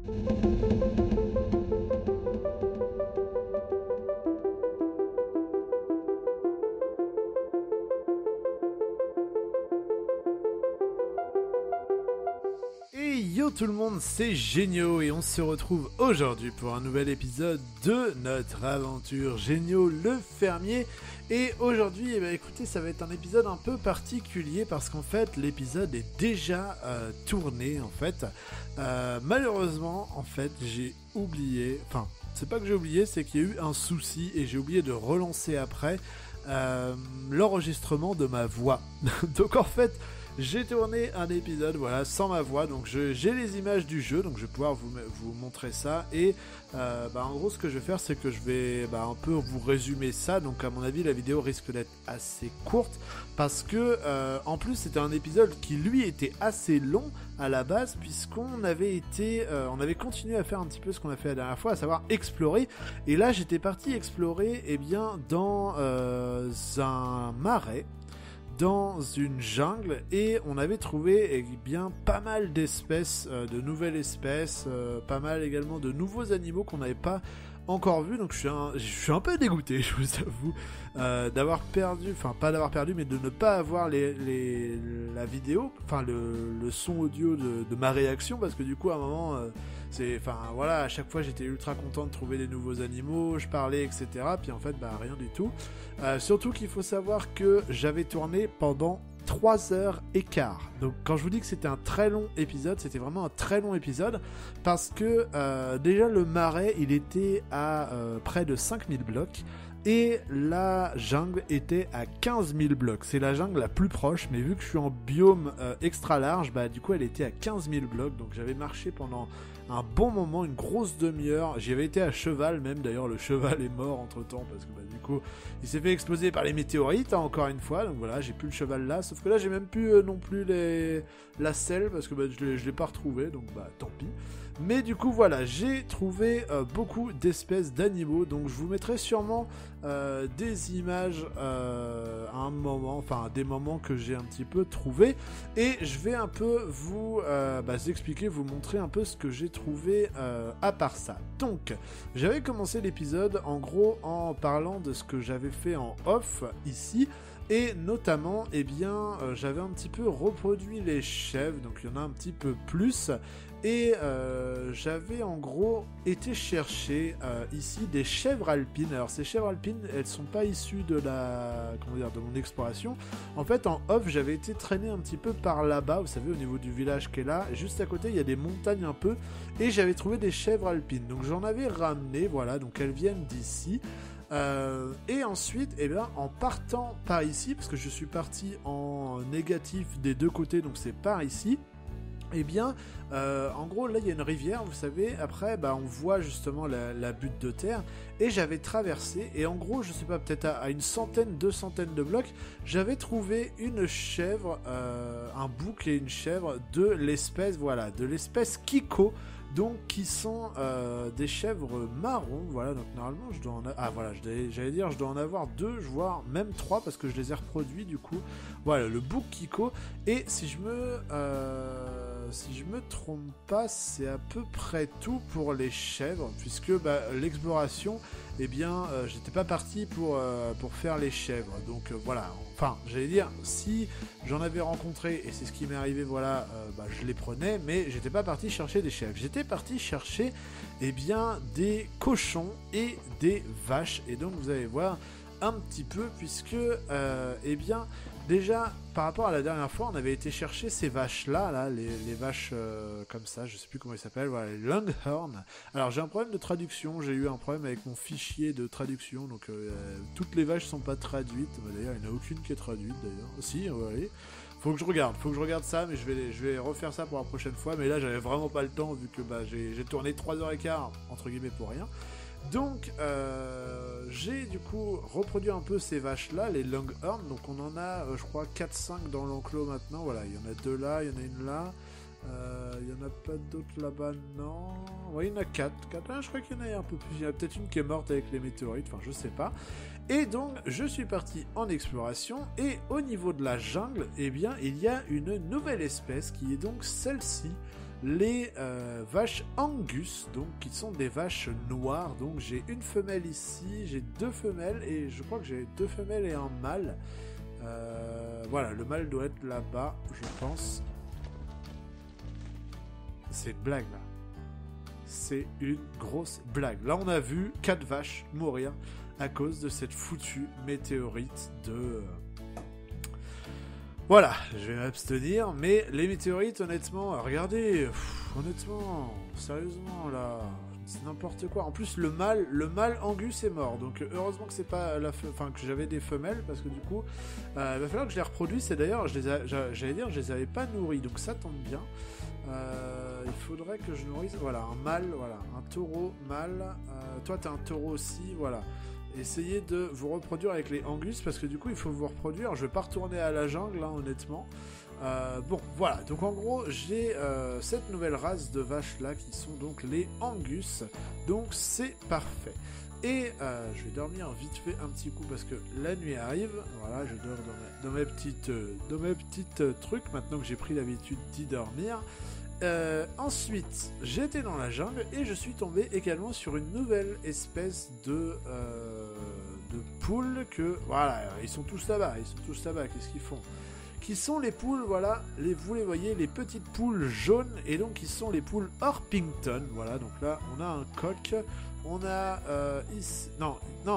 Yo tout le monde, c'est Génio et on se retrouve aujourd'hui pour un nouvel épisode de notre aventure Génio le fermier. Et aujourd'hui, écoutez, ça va être un épisode un peu particulier parce qu'en fait, l'épisode est déjà tourné en fait. Malheureusement, en fait, j'ai oublié, enfin, c'est pas que j'ai oublié, c'est qu'il y a eu un souci et j'ai oublié de relancer après l'enregistrement de ma voix. Donc en fait, j'ai tourné un épisode, voilà, sans ma voix, donc j'ai les images du jeu, donc je vais pouvoir vous montrer ça, et en gros ce que je vais faire, c'est que je vais un peu vous résumer ça, donc à mon avis la vidéo risque d'être assez courte, parce que en plus c'était un épisode qui lui était assez long à la base, puisqu'on avait continué à faire un petit peu ce qu'on a fait la dernière fois, à savoir explorer, et là j'étais parti explorer, dans un marais, dans une jungle, et on avait trouvé pas mal d'espèces, de nouvelles espèces, pas mal également de nouveaux animaux qu'on n'avait pas encore vus, donc je suis un peu dégoûté, je vous avoue, d'avoir perdu, enfin pas d'avoir perdu, mais de ne pas avoir la vidéo, enfin le son audio de ma réaction, parce que du coup à un moment, à chaque fois j'étais ultra content de trouver des nouveaux animaux, je parlais, etc. Puis en fait, rien du tout. Surtout qu'il faut savoir que j'avais tourné pendant 3h15. Donc quand je vous dis que c'était un très long épisode, c'était vraiment un très long épisode, parce que déjà le marais, il était à près de 5000 blocs, et la jungle était à 15 000 blocs. C'est la jungle la plus proche, mais vu que je suis en biome extra large, du coup elle était à 15 000 blocs, donc j'avais marché pendant un bon moment, une grosse demi-heure. J'y avais été à cheval même, d'ailleurs le cheval est mort entre temps, parce que du coup il s'est fait exploser par les météorites, encore une fois, donc voilà, j'ai plus le cheval là, sauf que là j'ai même plus non plus la selle, parce que je l'ai pas retrouvé, donc tant pis. Mais du coup voilà, j'ai trouvé beaucoup d'espèces d'animaux, donc je vous mettrai sûrement des images à un moment, enfin des moments que j'ai un petit peu trouvé, et je vais un peu vous expliquer, vous montrer un peu ce que j'ai trouvé à part ça. Donc j'avais commencé l'épisode en gros en parlant de ce que j'avais fait en off ici, et notamment j'avais un petit peu reproduit les chèvres, donc il y en a un petit peu plus. Et j'avais en gros été chercher ici des chèvres alpines. Alors ces chèvres alpines, elles sont pas issues de de mon exploration. En fait, en off, j'avais été traîné un petit peu par là-bas, vous savez, au niveau du village qui est là. Juste à côté, il y a des montagnes un peu, et j'avais trouvé des chèvres alpines. Donc j'en avais ramené, voilà, donc elles viennent d'ici. Et ensuite, en partant par ici, parce que je suis parti en négatif des deux côtés, donc c'est par ici. En gros là il y a une rivière, vous savez, après on voit justement la butte de terre, et j'avais traversé, et en gros je sais pas, peut-être à une centaine, 200 de blocs, j'avais trouvé une chèvre, un bouc et une chèvre de l'espèce Kiko, donc qui sont des chèvres marrons, voilà, donc normalement je dois je dois en avoir 2, voire même 3, parce que je les ai reproduits du coup, voilà, le bouc Kiko, et si je me trompe pas, c'est à peu près tout pour les chèvres, puisque l'exploration, j'étais pas parti pour faire les chèvres, donc voilà, enfin, j'allais dire, si j'en avais rencontré, et c'est ce qui m'est arrivé, voilà, je les prenais, mais j'étais pas parti chercher des chèvres, j'étais parti chercher, des cochons et des vaches, et donc vous allez voir un petit peu, puisque, déjà, par rapport à la dernière fois, on avait été chercher ces vaches-là, les vaches comme ça, je sais plus comment ils s'appellent, voilà, les Longhorn. Alors j'ai un problème de traduction, j'ai eu un problème avec mon fichier de traduction, donc toutes les vaches sont pas traduites, d'ailleurs il n'y en a aucune qui est traduite d'ailleurs. Si, oui. Faut que je regarde ça, mais je vais refaire ça pour la prochaine fois, mais là j'avais vraiment pas le temps, vu que j'ai tourné 3h15, entre guillemets, pour rien. Donc j'ai du coup reproduit un peu ces vaches là, les Longhorn, donc on en a je crois 4-5 dans l'enclos maintenant, voilà, il y en a 2 là, il y en a une là, il y en a pas d'autres là-bas, non, ouais, il y en a 4 là, je crois qu'il y en a un peu plus, il y en a peut-être une qui est morte avec les météorites, enfin je sais pas. Et donc je suis parti en exploration, et au niveau de la jungle, il y a une nouvelle espèce qui est donc celle-ci. les vaches Angus, donc qui sont des vaches noires. Donc j'ai une femelle ici, j'ai 2 femelles, et je crois que j'ai 2 femelles et un mâle. Voilà, le mâle doit être là-bas, je pense. C'est une blague là. C'est une grosse blague. Là, on a vu 4 vaches mourir à cause de cette foutue météorite de... Voilà, je vais m'abstenir, mais les météorites, honnêtement, regardez, honnêtement, sérieusement, là, c'est n'importe quoi. En plus, le mâle Angus est mort, donc heureusement que c'est pas que j'avais des femelles, parce que du coup, il va falloir que je les reproduise. Et d'ailleurs, je les avais pas nourris, donc ça tombe bien. Il faudrait que je nourrisse, voilà, un mâle, voilà, un taureau mâle. Toi, t'es un taureau aussi, voilà. Essayez de vous reproduire avec les Angus, parce que du coup il faut vous reproduire. Je vais pas retourner à la jungle, hein, honnêtement. Bon, voilà, donc en gros j'ai cette nouvelle race de vaches là qui sont donc les Angus, donc c'est parfait. Et je vais dormir vite fait un petit coup parce que la nuit arrive. Voilà, je dors dans mes petites trucs maintenant que j'ai pris l'habitude d'y dormir. Ensuite, j'étais dans la jungle et je suis tombé également sur une nouvelle espèce de poules que... Voilà, ils sont tous là-bas, qu'est-ce qu'ils font ? Qui sont les poules, voilà, vous les voyez, les petites poules jaunes, et donc qui sont les poules Orpington, voilà, donc là, on a un coq, on a ici... Non,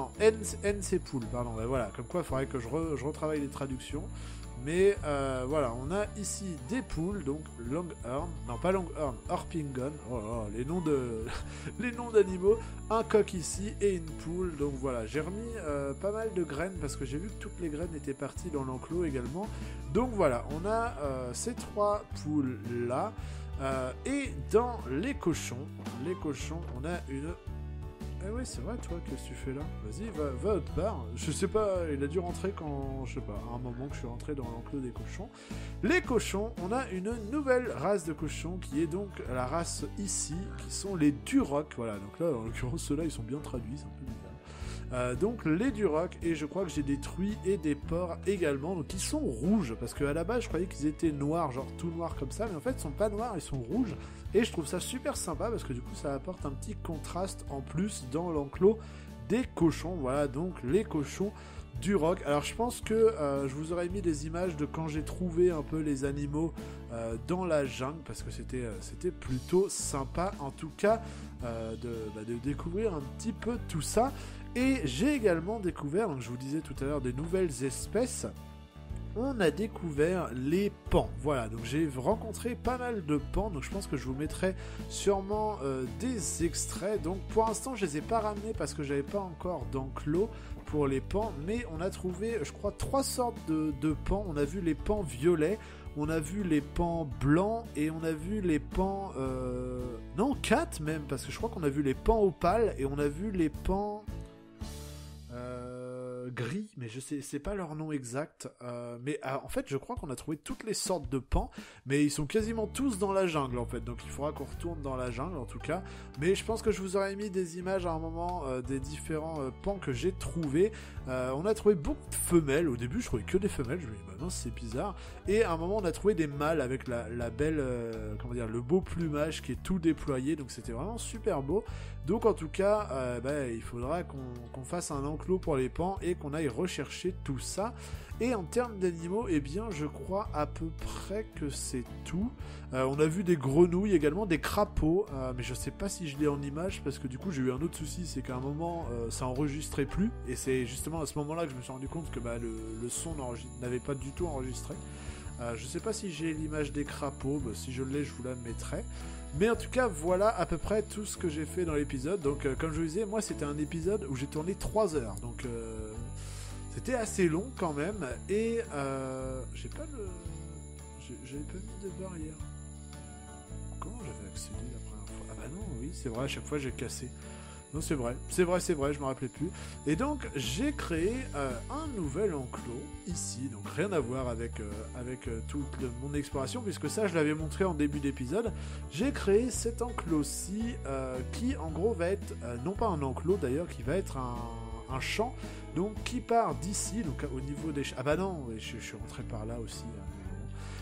NC poule, pardon, ben voilà, comme quoi il faudrait que je retravaille les traductions. Mais voilà, on a ici des poules, donc Longhorn, non pas Longhorn, Orpingon, oh là, les noms d'animaux, un coq ici et une poule, donc voilà, j'ai remis pas mal de graines parce que j'ai vu que toutes les graines étaient parties dans l'enclos également, donc voilà, on a ces 3 poules là, et dans les cochons, on a une... Eh oui, c'est vrai, toi, qu'est-ce que tu fais là ? Vas-y, va autre part. Je sais pas, il a dû rentrer quand, je sais pas, à un moment que je suis rentré dans l'enclos des cochons. Les cochons, on a une nouvelle race de cochons qui est donc la race ici, qui sont les Duroc. Voilà, donc là, en l'occurrence, ceux-là, ils sont bien traduits, c'est un peu bizarre. Donc les Duroc, et je crois que j'ai des truies et des porcs également, donc ils sont rouges, parce qu'à la base je croyais qu'ils étaient noirs, genre tout noirs comme ça, mais en fait ils sont pas noirs, ils sont rouges, et je trouve ça super sympa, parce que du coup ça apporte un petit contraste en plus dans l'enclos des cochons. Voilà, donc les cochons Duroc. Alors je pense que je vous aurais mis des images de quand j'ai trouvé un peu les animaux dans la jungle, parce que c'était plutôt sympa en tout cas de découvrir un petit peu tout ça. Et j'ai également découvert, donc je vous disais tout à l'heure, des nouvelles espèces. On a découvert les pans. Voilà, donc j'ai rencontré pas mal de pans, donc je pense que je vous mettrai sûrement des extraits. Donc pour l'instant, je les ai pas ramenés parce que j'avais pas encore d'enclos pour les pans, mais on a trouvé, je crois, 3 sortes de pans. On a vu les pans violets, on a vu les pans blancs et on a vu les pans... Non, 4 même, parce que je crois qu'on a vu les pans opales et on a vu les pans... gris, mais je sais, c'est pas leur nom exact, mais en fait je crois qu'on a trouvé toutes les sortes de pans, mais ils sont quasiment tous dans la jungle en fait, donc il faudra qu'on retourne dans la jungle en tout cas, mais je pense que je vous aurais mis des images à un moment des différents pans que j'ai trouvés. On a trouvé beaucoup de femelles, au début je trouvais que des femelles, je me dis bah non c'est bizarre, et à un moment on a trouvé des mâles avec la belle, comment dire, le beau plumage qui est tout déployé, donc c'était vraiment super beau. Donc en tout cas, il faudra qu'on fasse un enclos pour les pans et qu'on aille rechercher tout ça. Et en termes d'animaux, eh bien je crois à peu près que c'est tout. On a vu des grenouilles également, des crapauds, mais je sais pas si je l'ai en image parce que du coup j'ai eu un autre souci, c'est qu'à un moment ça enregistrait plus, et c'est justement à ce moment-là que je me suis rendu compte que le son n'avait pas du tout enregistré. Je sais pas si j'ai l'image des crapauds, si je l'ai je vous la mettrai. Mais en tout cas voilà à peu près tout ce que j'ai fait dans l'épisode. Donc comme je vous disais, moi c'était un épisode où j'ai tourné 3 heures, donc c'était assez long quand même. Et j'avais pas mis de barrière. Comment j'avais accédé la première fois ? Ah bah non, oui c'est vrai, à chaque fois j'ai cassé. Non, c'est vrai, je me rappelais plus. Et donc, j'ai créé un nouvel enclos ici, donc rien à voir avec toute mon exploration, puisque ça, je l'avais montré en début d'épisode. J'ai créé cet enclos-ci, qui, en gros, va être, non pas un enclos d'ailleurs, qui va être un champ, donc qui part d'ici, donc au niveau des... Ah bah non, je suis rentré par là aussi,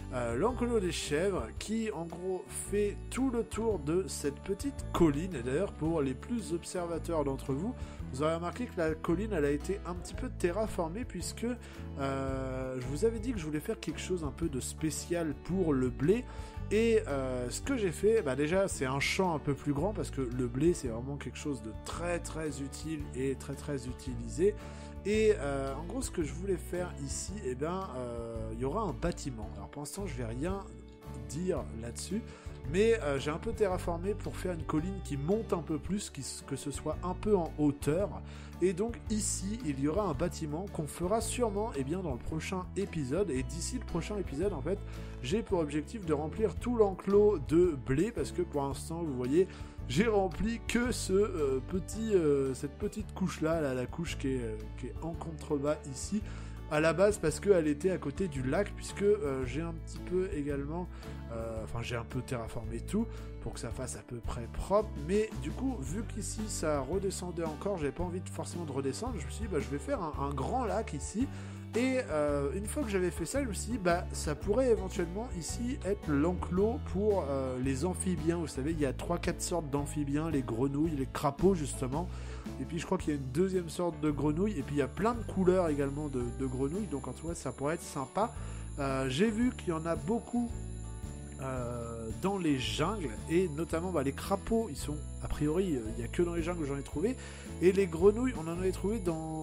l'enclos des chèvres qui en gros fait tout le tour de cette petite colline. Et d'ailleurs pour les plus observateurs d'entre vous, vous aurez remarqué que la colline elle a été un petit peu terraformée puisque je vous avais dit que je voulais faire quelque chose un peu de spécial pour le blé. Et ce que j'ai fait, déjà c'est un champ un peu plus grand parce que le blé c'est vraiment quelque chose de très très utile et très très utilisé. Et en gros ce que je voulais faire ici, il y aura un bâtiment. Alors pour l'instant je vais rien dire là-dessus, mais j'ai un peu terraformé pour faire une colline qui monte un peu plus, que ce soit un peu en hauteur. Et donc ici il y aura un bâtiment qu'on fera sûrement dans le prochain épisode. Et d'ici le prochain épisode en fait j'ai pour objectif de remplir tout l'enclos de blé, parce que pour l'instant vous voyez j'ai rempli que cette petite couche là, la couche qui est en contrebas ici à la base, parce qu'elle était à côté du lac, puisque j'ai un petit peu également j'ai un peu terraformé tout pour que ça fasse à peu près propre. Mais du coup vu qu'ici ça redescendait encore, j'avais pas envie forcément de redescendre, je me suis dit je vais faire un grand lac ici. Et une fois que j'avais fait ça, je me suis dit ça pourrait éventuellement ici être l'enclos pour les amphibiens. Vous savez, il y a 3-4 sortes d'amphibiens, les grenouilles, les crapauds justement. Et puis je crois qu'il y a une deuxième sorte de grenouille. Et puis il y a plein de couleurs également de grenouilles. Donc en tout cas ça pourrait être sympa. J'ai vu qu'il y en a beaucoup dans les jungles, et notamment les crapauds, ils sont a priori il n'y a que dans les jungles que j'en ai trouvé, et les grenouilles on en avait trouvé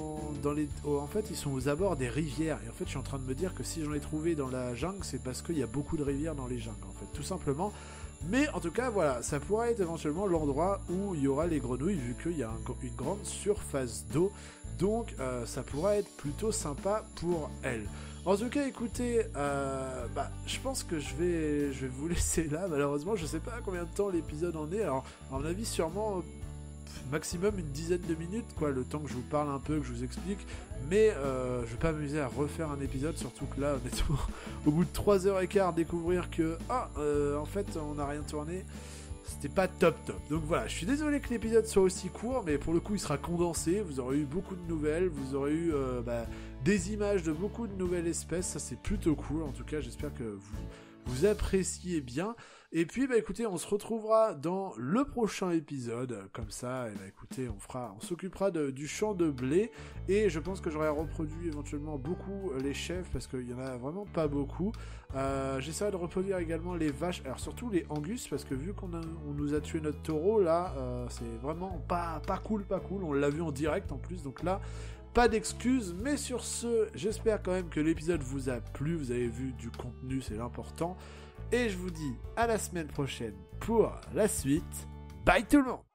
en fait ils sont aux abords des rivières. Et en fait je suis en train de me dire que si j'en ai trouvé dans la jungle, c'est parce qu'il y a beaucoup de rivières dans les jungles en fait, tout simplement. Mais en tout cas voilà, ça pourrait être éventuellement l'endroit où il y aura les grenouilles, vu qu'il y a une grande surface d'eau. Donc ça pourrait être plutôt sympa pour elles. En tout cas, écoutez, je pense que je vais vous laisser là. Malheureusement, je sais pas combien de temps l'épisode en est. Alors, à mon avis, sûrement maximum une dizaine de minutes, quoi, le temps que je vous parle un peu, que je vous explique. Mais je vais pas m'amuser à refaire un épisode, surtout que là, honnêtement, au bout de 3h15, découvrir que en fait, on n'a rien tourné. C'était pas top. Donc voilà, je suis désolé que l'épisode soit aussi court, mais pour le coup il sera condensé. Vous aurez eu beaucoup de nouvelles, vous aurez eu des images de beaucoup de nouvelles espèces. Ça c'est plutôt cool. En tout cas j'espère que vous appréciez bien. Et puis écoutez, on se retrouvera dans le prochain épisode. Comme ça, écoutez, on s'occupera du champ de blé. Et je pense que j'aurai reproduit éventuellement beaucoup les chèvres, parce qu'il y en a vraiment pas beaucoup. J'essaierai de reproduire également les vaches, alors surtout les angus, parce que vu qu'on nous a tué notre taureau là, c'est vraiment pas cool. On l'a vu en direct en plus, donc là pas d'excuses. Mais sur ce, j'espère quand même que l'épisode vous a plu, vous avez vu du contenu, c'est l'important. Et je vous dis à la semaine prochaine pour la suite. Bye tout le monde!